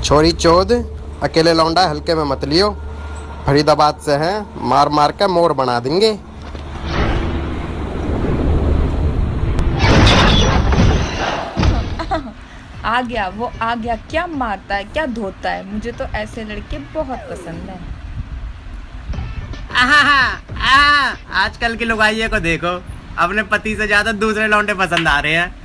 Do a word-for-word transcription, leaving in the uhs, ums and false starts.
छोरी चोद, अकेले लौंडा हल्के में मत लियो। फरीदाबाद से हैं, मार मार के मोर बना देंगे। आ गया वो आ गया। क्या मारता है, क्या धोता है, मुझे तो ऐसे लड़के बहुत पसंद है। आहा, आहा, आजकल की लुगाइयों को देखो, अपने पति से ज्यादा दूसरे लौंडे पसंद आ रहे हैं।